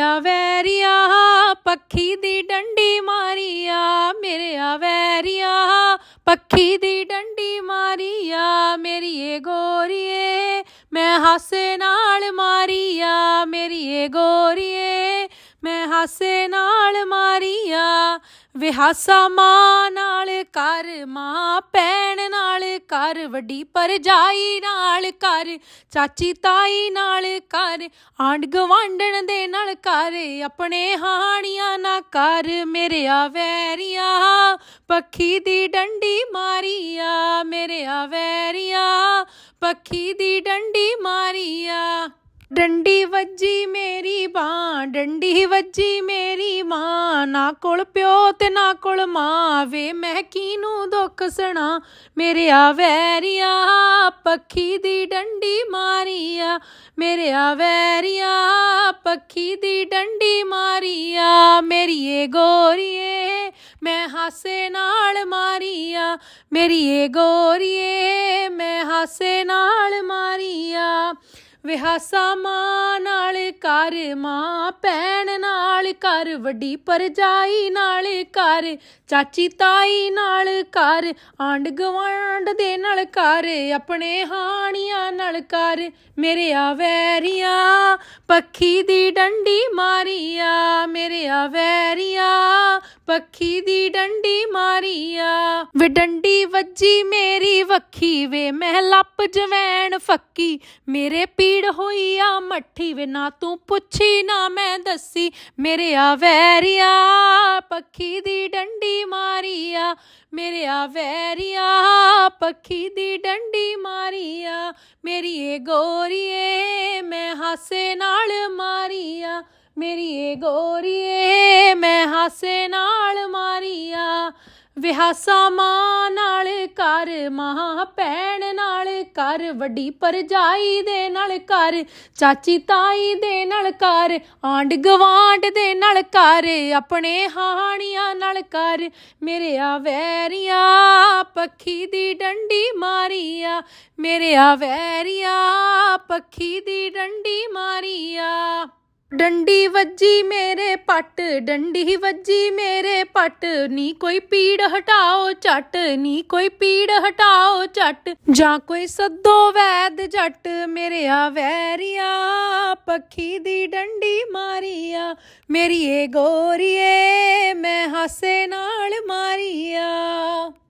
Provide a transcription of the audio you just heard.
वैरिया पक्षी दी डंडी मारिया, मेरे वैरिया पक्षी दी डंडी मारिया, मेरी ये गोरिए मैं हासे नाल मारिया, मेरी ये गोरिए मैं हासे नाल मारिया। वे हासा मां नाल कर, मां भैन नाल कर, वड्डी भरजाई नाल कर, चाची ताई नाल कर, आंढ गवांढण दे नाल कर, अपने हानियां ना कर, मेरे वैरिया पक्षी दी डंडी मारिया, मेरे वैरिया पक्षी दी डंडी मारिया। डंडी वज्जी मेरी बां, डंडी वज्जी मेरी मां, ना कोल प्यो ते ना कोल मां, वे मैं किनू दुख सुना, मेरे वैरिया पक्षी दी डंडी मारिया, मेरे वैरिया पक्षी दी डंडी मारिया, मेरी ये गोरिए मैं हासे नाल मारिया, मेरी ये गोरिए मैं हासे नाल मारिया। वे हासा मां नाल कर, मां भैन नाल कर, वड्डी भरजाई नाल कर, चाची ताई नाल कर, आंढ गवांढ दे नाल कर, अपने हानियां नाल कर, मेरे वैरिया पक्षी दी डंडी मारिया, मेरे वैरिया पक्षी दी डंडी मारिया। वे डंडी वज्जी मेरी वक्खी, वे मैं लप जवैन फक्की, मेरे पीड़ होई आ मट्ठी, वे ना तू पुछी ना मैं दसी, मेरे वैरिया पक्षी दी डंडी मारिया, मेरे वैरिया पक्षी दी डंडी मारिया, मेरी ये गोरिए मैं हासे नाल मारिया, मेरी ये गोरिए मैं हासे नाल मारिया। वे हासा मां नाल कर, मां भैन नाल कर, वड्डी भरजाई दे नाल कर, चाची ताई दे नाल कर, आंढ गवांढ दे नाल कर, अपने हानियां नाल कर, मेरे वैरिया पक्षी दी डंडी मारिया, मेरे वैरिया पक्षी दी डंडी मारिया। डंडी वज्जी मेरे पट, डंडी वज्जी मेरे पट, नी कोई पीड़ हटाओ झट, नी कोई पीड़ हटाओ झट, जां कोई सद्दो वैद जट, मेरे वैरिया पक्षी दी डंडी मारिया, मेरी ये गोरिए मैं हासे नाल मारिया।